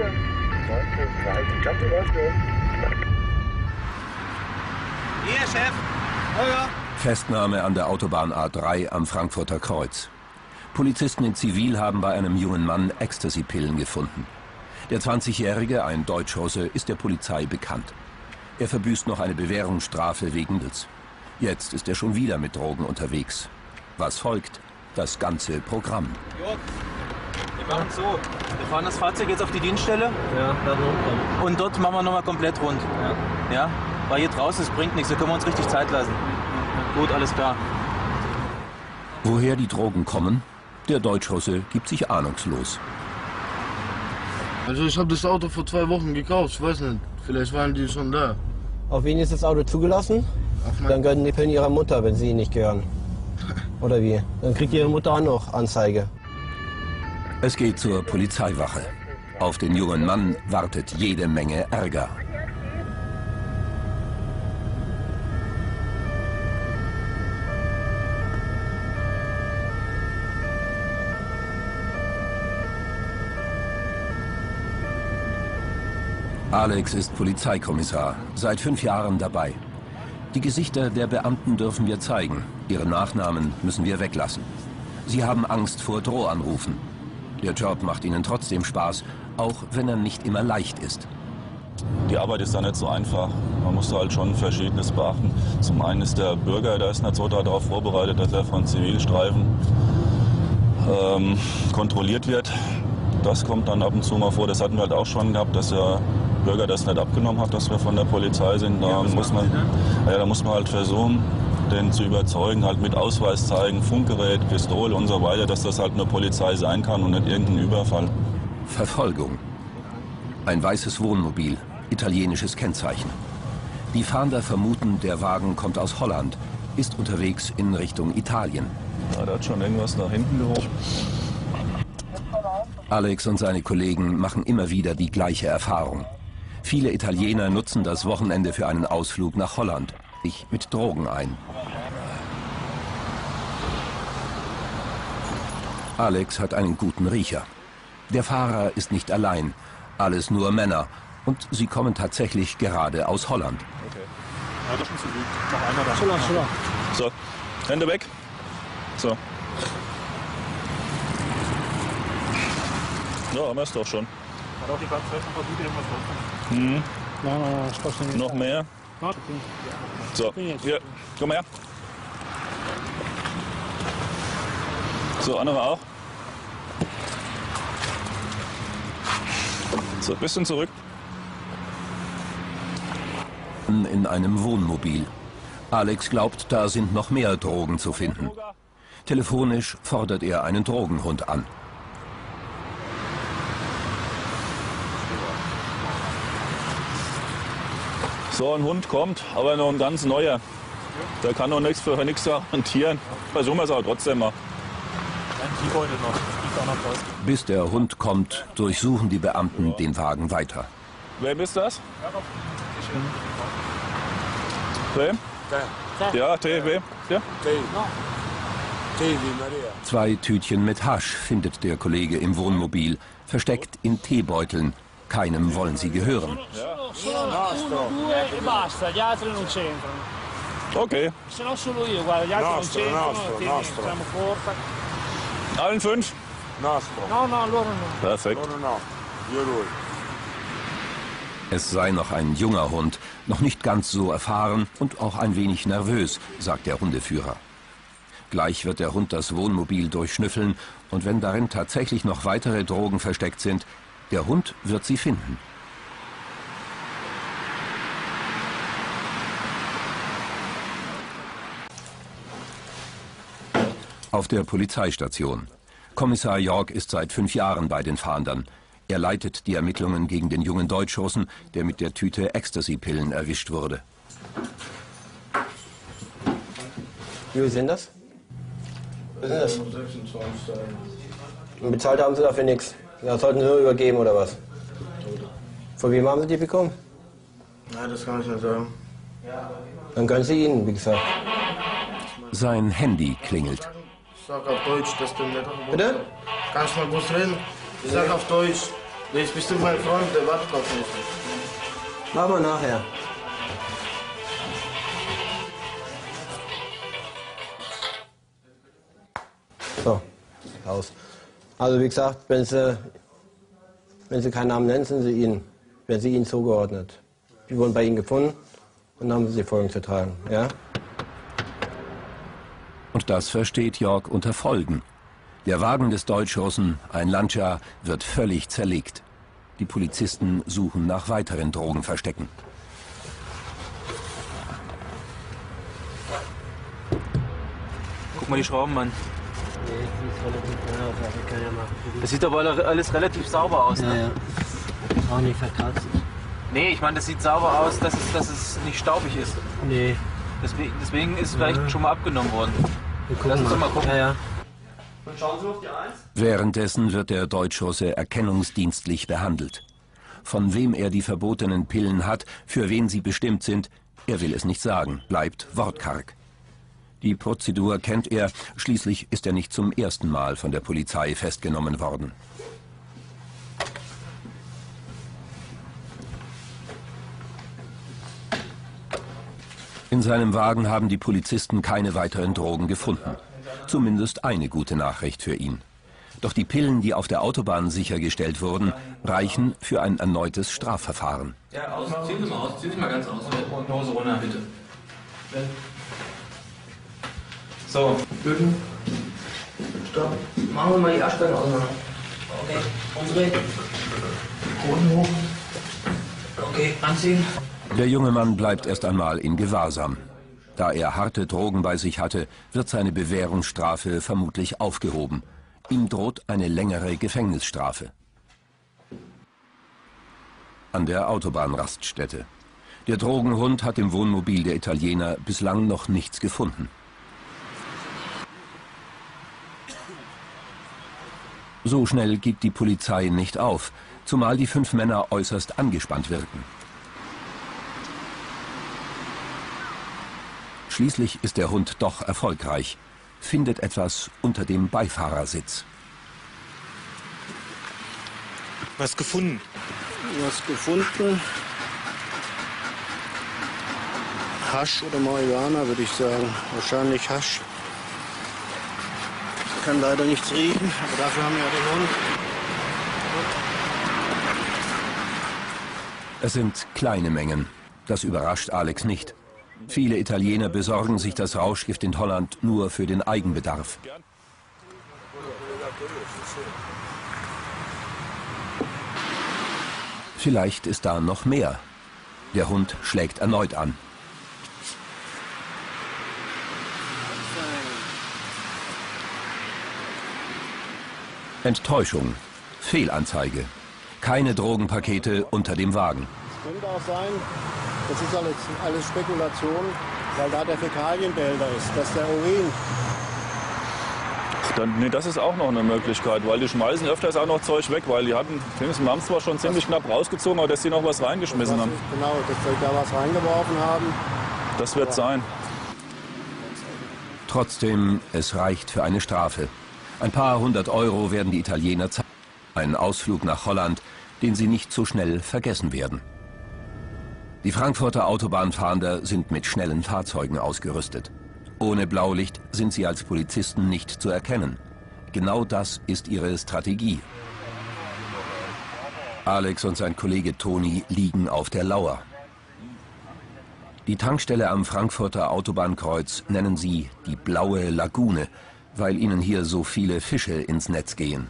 Hier, Chef. Oh ja. Festnahme an der Autobahn A3 am Frankfurter Kreuz. Polizisten in Zivil haben bei einem jungen Mann Ecstasy-Pillen gefunden. Der 20-Jährige, ein Deutschrusse, ist der Polizei bekannt. Er verbüßt noch eine Bewährungsstrafe wegen Handels. Jetzt ist er schon wieder mit Drogen unterwegs. Was folgt? Das ganze Programm. Jörg, wir machen es so. Wir fahren das Fahrzeug jetzt auf die Dienststelle. Ja, da runter. Und dort machen wir nochmal komplett rund. Ja. Ja? Weil hier draußen, es bringt nichts. Da können wir uns richtig Zeit lassen. Gut, alles klar. Woher die Drogen kommen? Der Deutschrusse gibt sich ahnungslos. Also ich habe das Auto vor 2 Wochen gekauft, ich weiß nicht, vielleicht waren die schon da. Auf wen ist das Auto zugelassen? Dann gehören die Pillen ihrer Mutter, wenn sie ihnen nicht gehören. Oder wie? Dann kriegt ihre Mutter auch noch Anzeige. Es geht zur Polizeiwache. Auf den jungen Mann wartet jede Menge Ärger. Alex ist Polizeikommissar, seit 5 Jahren dabei. Die Gesichter der Beamten dürfen wir zeigen, ihre Nachnamen müssen wir weglassen. Sie haben Angst vor Drohanrufen. Der Job macht ihnen trotzdem Spaß, auch wenn er nicht immer leicht ist. Die Arbeit ist da nicht so einfach. Man muss da halt schon Verschiedenes beachten. Zum einen ist der Bürger, der ist nicht so darauf vorbereitet, dass er von Zivilstreifen kontrolliert wird. Das kommt dann ab und zu mal vor. Das hatten wir halt auch schon gehabt, dass der Bürger das nicht abgenommen hat, dass wir von der Polizei sind. Da muss man halt versuchen, den zu überzeugen, halt mit Ausweis zeigen, Funkgerät, Pistole und so weiter, dass das halt eine Polizei sein kann und nicht irgendein Überfall. Verfolgung. Ein weißes Wohnmobil, italienisches Kennzeichen. Die Fahnder vermuten, der Wagen kommt aus Holland, ist unterwegs in Richtung Italien. Ja, da hat schon irgendwas nach hinten gehoben. Alex und seine Kollegen machen immer wieder die gleiche Erfahrung. Viele Italiener nutzen das Wochenende für einen Ausflug nach Holland, sich mit Drogen ein. Alex hat einen guten Riecher. Der Fahrer ist nicht allein, alles nur Männer. Und sie kommen tatsächlich gerade aus Holland. Okay. Ja, das ist schon zu lieb. Noch einer da. Schon. So, Hände weg. So. Ja, haben wir es doch schon. Hat auch die ganze Zeit noch versucht, irgendwas rauszunehmen. Mhm. Noch mehr. So, hier, komm her. So, andere auch. So, bisschen zurück. In einem Wohnmobil. Alex glaubt, da sind noch mehr Drogen zu finden. Telefonisch fordert er einen Drogenhund an. So, ein Hund kommt, aber noch ein ganz neuer. Der kann noch nichts garantieren. Versuchen wir es aber trotzdem mal. Ein Teebeutel noch. Liegt auch noch raus. Bis der Hund kommt, durchsuchen die Beamten den Wagen weiter. Wem ist das? Wem? Ja, wem? Ja? 2 Tütchen mit Hasch findet der Kollege im Wohnmobil, versteckt in Teebeuteln. Keinem wollen sie gehören. Okay. Allen 5? Perfekt. Es sei noch ein junger Hund, noch nicht ganz so erfahren und auch ein wenig nervös, sagt der Hundeführer. Gleich wird der Hund das Wohnmobil durchschnüffeln und wenn darin tatsächlich noch weitere Drogen versteckt sind, der Hund wird sie finden. Auf der Polizeistation. Kommissar York ist seit 5 Jahren bei den Fahndern. Er leitet die Ermittlungen gegen den jungen Deutschrussen, der mit der Tüte Ecstasy-Pillen erwischt wurde. Wie viel sind das? Was sind das? Und bezahlt haben sie dafür nichts. Ja, sollten sie nur übergeben oder was? Von wem haben sie die bekommen? Nein, das kann ich nicht sagen. Dann gönnen sie ihnen, wie gesagt. Sein Handy klingelt. Ich sag auf Deutsch, dass du nicht... Bitte? Kannst du mal groß reden? Ich sag auf Deutsch, Der ist bestimmt mein Freund, der wartet auf mich. Machen wir nachher. So, raus. Also wie gesagt, wenn Sie keinen Namen nennen, werden Sie Ihnen zugeordnet. Die wurden bei Ihnen gefunden und dann haben Sie Folgen zu tragen. Ja? Und das versteht Jörg unter Folgen. Der Wagen des Deutschrussen, ein Lancia, wird völlig zerlegt. Die Polizisten suchen nach weiteren Drogenverstecken. Guck mal die Schrauben an. Das sieht aber alles relativ sauber aus, ne? Ja. Auch nicht verkratzt. Nee, ich meine, das sieht sauber aus, dass es nicht staubig ist. Nee. Deswegen ist es vielleicht schon mal abgenommen worden. Lass uns doch mal gucken. Ja. Und schauen Sie auf die 1. Währenddessen wird der Deutschrusse erkennungsdienstlich behandelt. Von wem er die verbotenen Pillen hat, für wen sie bestimmt sind, er will es nicht sagen, bleibt wortkarg. Die Prozedur kennt er, schließlich ist er nicht zum ersten Mal von der Polizei festgenommen worden. In seinem Wagen haben die Polizisten keine weiteren Drogen gefunden. Zumindest eine gute Nachricht für ihn. Doch die Pillen, die auf der Autobahn sichergestellt wurden, reichen für ein erneutes Strafverfahren. Ja, ziehen Sie mal aus, ziehen Sie mal ganz aus. Und Hose runter, bitte. So. Stopp. Machen wir mal die Arschbacken auseinander. Okay. Umdrehen. Hoden hoch. Okay, anziehen. Der junge Mann bleibt erst einmal in Gewahrsam. Da er harte Drogen bei sich hatte, wird seine Bewährungsstrafe vermutlich aufgehoben. Ihm droht eine längere Gefängnisstrafe. An der Autobahnraststätte. Der Drogenhund hat im Wohnmobil der Italiener bislang noch nichts gefunden. So schnell gibt die Polizei nicht auf, zumal die 5 Männer äußerst angespannt wirken. Schließlich ist der Hund doch erfolgreich, findet etwas unter dem Beifahrersitz. Was gefunden? Was gefunden? Hasch oder Marihuana, würde ich sagen. Wahrscheinlich Hasch. Ich kann leider nichts riechen, aber dafür haben wir ja den Hund. Es sind kleine Mengen. Das überrascht Alex nicht. Viele Italiener besorgen sich das Rauschgift in Holland nur für den Eigenbedarf. Vielleicht ist da noch mehr. Der Hund schlägt erneut an. Enttäuschung. Fehlanzeige. Keine Drogenpakete unter dem Wagen. Es könnte auch sein, das ist alles Spekulation, weil da der Fäkalienbehälter ist, dass der Urin. Nee, das ist auch noch eine Möglichkeit, weil die schmeißen öfters auch noch Zeug weg, weil die haben es zwar schon ziemlich knapp rausgezogen, aber dass sie noch was reingeschmissen haben. Genau, dass sie da was reingeworfen haben. Das wird sein. Trotzdem, es reicht für eine Strafe. Ein paar 100 Euro werden die Italiener zahlen. Ein Ausflug nach Holland, den sie nicht so schnell vergessen werden. Die Frankfurter Autobahnfahnder sind mit schnellen Fahrzeugen ausgerüstet. Ohne Blaulicht sind sie als Polizisten nicht zu erkennen. Genau das ist ihre Strategie. Alex und sein Kollege Toni liegen auf der Lauer. Die Tankstelle am Frankfurter Autobahnkreuz nennen sie die Blaue Lagune, weil ihnen hier so viele Fische ins Netz gehen.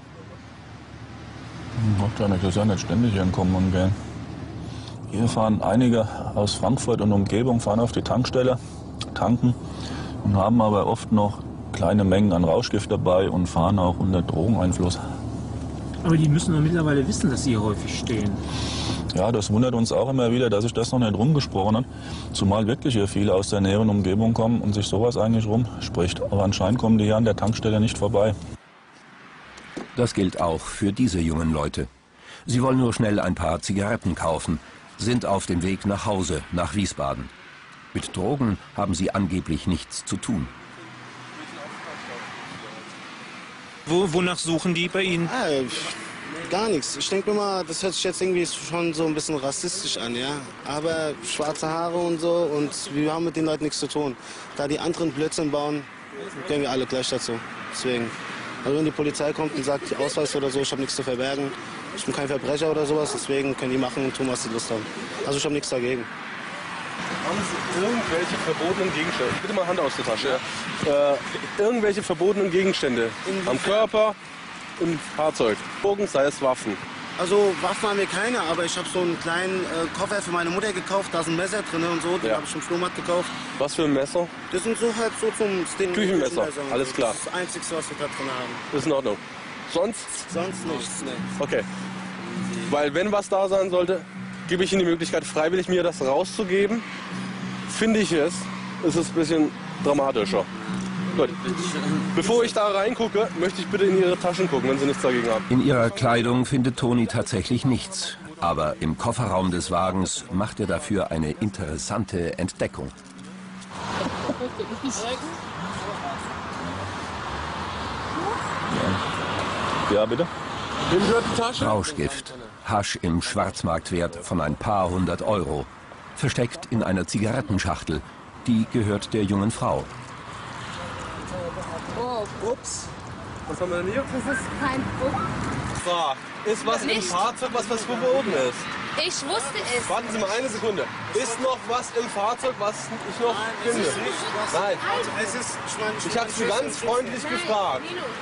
Das ist ja nicht ständig hier Kommen und Gehen. Hier fahren einige aus Frankfurt und Umgebung, fahren auf die Tankstelle, tanken und haben aber oft noch kleine Mengen an Rauschgift dabei und fahren auch unter Drogeneinfluss. Aber die müssen doch mittlerweile wissen, dass sie hier häufig stehen. Ja, das wundert uns auch immer wieder, dass sich das noch nicht rumgesprochen hat. Zumal wirklich hier viele aus der näheren Umgebung kommen und sich sowas eigentlich rumspricht. Aber anscheinend kommen die hier an der Tankstelle nicht vorbei. Das gilt auch für diese jungen Leute. Sie wollen nur schnell ein paar Zigaretten kaufen, sind auf dem Weg nach Hause, nach Wiesbaden. Mit Drogen haben sie angeblich nichts zu tun. Wonach suchen die bei Ihnen? gar nichts. Ich denke mir mal, das hört sich jetzt irgendwie schon so ein bisschen rassistisch an, ja. Aber schwarze Haare und so, und wir haben mit den Leuten nichts zu tun. Da die anderen Blödsinn bauen, gehen wir alle gleich dazu. Deswegen, also wenn die Polizei kommt und sagt, Ausweis oder so, ich habe nichts zu verbergen, ich bin kein Verbrecher oder sowas, deswegen können die machen und tun, was sie Lust haben. Also ich habe nichts dagegen. Haben Sie irgendwelche verbotenen Gegenstände? Bitte mal Hand aus der Tasche. Irgendwelche verbotenen Gegenstände am Körper, im Fahrzeug. Drogen, sei es Waffen. Also Waffen haben wir keine, aber ich habe so einen kleinen Koffer für meine Mutter gekauft. Da ist ein Messer drin und so. Den habe ich im Flohmarkt gekauft. Was für ein Messer? Das sind so halt so zum Küchenmesser. Alles klar. Das ist das Einzige, was wir da drin haben. Ist in Ordnung. Sonst? Sonst nichts, ne. Okay. Weil wenn was da sein sollte, gebe ich Ihnen die Möglichkeit, freiwillig mir das rauszugeben. Finde ich es, ist es ein bisschen dramatischer. Gut. Bevor ich da reingucke, möchte ich bitte in Ihre Taschen gucken, wenn Sie nichts dagegen haben. In ihrer Kleidung findet Toni tatsächlich nichts. Aber im Kofferraum des Wagens macht er dafür eine interessante Entdeckung. Ja, bitte. Wem gehört die Tasche? Rauschgift. Hasch im Schwarzmarktwert von ein paar hundert Euro. Versteckt in einer Zigarettenschachtel. Die gehört der jungen Frau. Oh, ups. Was haben wir denn hier? Das ist kein Druck. Ist was im Fahrzeug, was verboten ist? Ich wusste es. Warten Sie mal eine Sekunde. Ist noch was im Fahrzeug, was ich noch finde? Nein. Ich habe Sie ganz freundlich gefragt.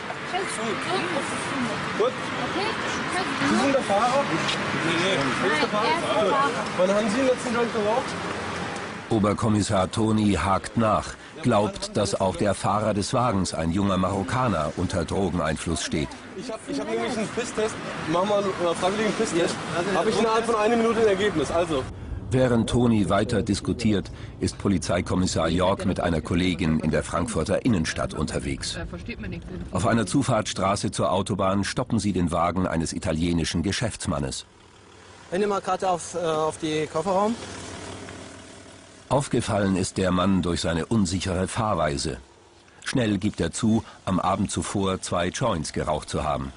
Gut. Sie sind der Fahrer? Nee. Wer ist der Fahrer? Wann haben Sie den letzten Joint geraucht? Oberkommissar Toni hakt nach, glaubt, dass auch der Fahrer des Wagens, ein junger Marokkaner, unter Drogeneinfluss steht. Ich hab nämlich einen Pisstest, machen wir einen freiwilligen Pisstest, habe ich innerhalb von 1 Minute ein Ergebnis. Also. Während Toni weiter diskutiert, ist Polizeikommissar York mit einer Kollegin in der Frankfurter Innenstadt unterwegs. Auf einer Zufahrtsstraße zur Autobahn stoppen sie den Wagen eines italienischen Geschäftsmannes. Wenn ihr mal gerade auf die Kofferraum. Aufgefallen ist der Mann durch seine unsichere Fahrweise. Schnell gibt er zu, am Abend zuvor 2 Joints geraucht zu haben.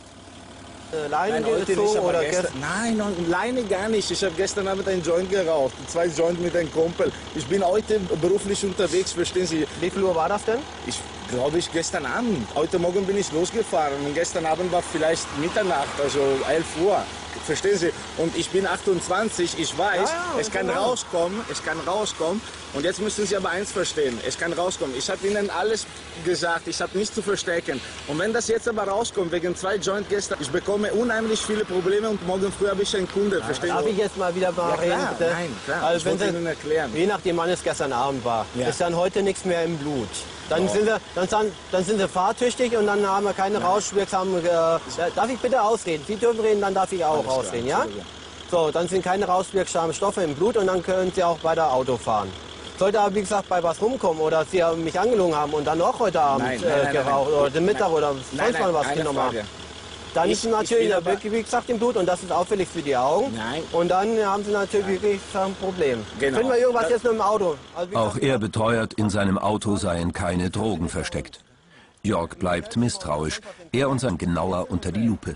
Leine gezogen oder gestern? Nein, Leine gar nicht. Ich habe gestern Abend einen Joint geraucht, 2 Joints mit einem Kumpel. Ich bin heute beruflich unterwegs, verstehen Sie? Wie viel Uhr war das denn? Ich glaube, gestern Abend. Heute Morgen bin ich losgefahren und gestern Abend war vielleicht Mitternacht, also 11 Uhr. Verstehen Sie? Und ich bin 28, ich weiß, es kann rauskommen, Und jetzt müssen Sie aber eins verstehen, es kann rauskommen. Ich habe Ihnen alles gesagt, ich habe nichts zu verstecken. Und wenn das jetzt aber rauskommt, wegen 2 Joint gestern, ich bekomme unheimlich viele Probleme und morgen früh habe ich einen Kunde, verstehen Sie? Darf ich jetzt mal wieder reden, bitte? Nein, klar, also, ich wollte Ihnen erklären. Je nachdem, wann es gestern Abend war, ist dann heute nichts mehr im Blut. Dann sind sie fahrtüchtig und dann haben wir keine rauschwirksamen... darf ich bitte ausreden? Sie dürfen reden, dann darf ich auch ausreden, ja? So, dann sind keine rauschwirksamen Stoffe im Blut und dann können Sie auch weiter Auto fahren. Sollte aber, wie gesagt, bei was rumkommen oder Sie mich angelogen haben und dann auch heute Abend geraucht oder den Mittag oder sonst mal was genommen haben, dann ist natürlich wirklich, wie gesagt, im Blut und das ist auffällig für die Augen. Nein. Und dann haben Sie natürlich wirklich ein Problem. Genau. Finden wir irgendwas jetzt nur im Auto? Also, Auch er beteuert, in seinem Auto seien keine Drogen versteckt. York bleibt misstrauisch, er und sein genauer unter die Lupe.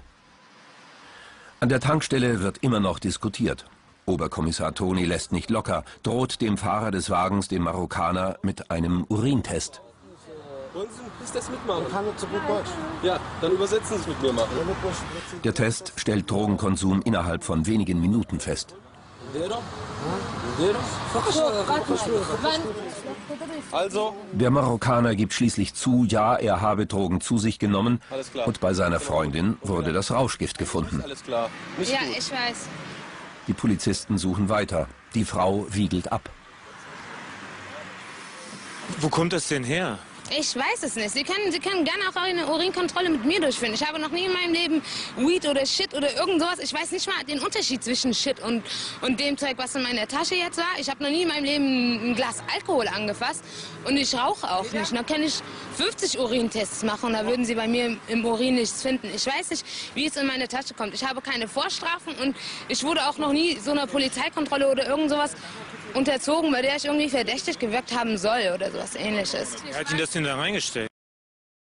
An der Tankstelle wird immer noch diskutiert. Oberkommissar Toni lässt nicht locker, droht dem Fahrer des Wagens, dem Marokkaner, mit einem Urintest. Wollen Sie einen Pisstest mitmachen? Ich kann nicht so gut Deutsch. Ja, dann übersetzen Sie es mit mir mal. Der Test stellt Drogenkonsum innerhalb von wenigen Minuten fest. Also? Der Marokkaner gibt schließlich zu, ja, er habe Drogen zu sich genommen und bei seiner Freundin wurde das Rauschgift gefunden. Alles klar. Nicht ja, gut. ich weiß. Die Polizisten suchen weiter. Die Frau wiegelt ab. Wo kommt das denn her? Ich weiß es nicht. Sie können gerne auch eine Urinkontrolle mit mir durchführen. Ich habe noch nie in meinem Leben Weed oder Shit oder irgend sowas. Ich weiß nicht mal den Unterschied zwischen Shit und dem Zeug, was in meiner Tasche jetzt war. Ich habe noch nie in meinem Leben ein Glas Alkohol angefasst und ich rauche auch nicht. Da kann ich 50 Urintests machen und da würden Sie bei mir im Urin nichts finden. Ich weiß nicht, wie es in meine Tasche kommt. Ich habe keine Vorstrafen und ich wurde auch noch nie so einer Polizeikontrolle oder irgend sowas unterzogen, bei der ich irgendwie verdächtig gewirkt haben soll oder sowas Ähnliches. Wer hat Ihnen das denn da reingestellt?